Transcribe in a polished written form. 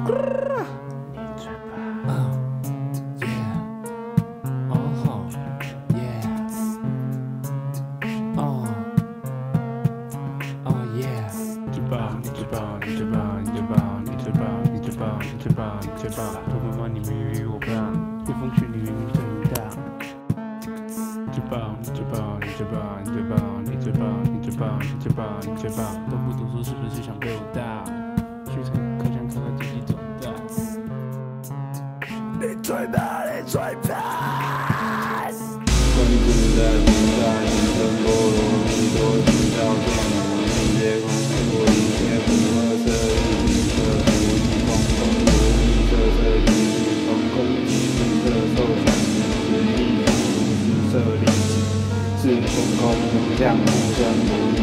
多么忙你没与我棒，微风吹你明明最大。你最棒，你最棒，你最棒，你最棒，你最棒，你最棒，你最棒，你最棒。都不读书是不是想被我打？去参考想看看自己长大。你最棒，你最棒。关注在平淡人生菠萝蜜多情到见我世界空我一切不合色日景色无意风风无意色色地气风空气色受想实力无是色力是空空无相无声无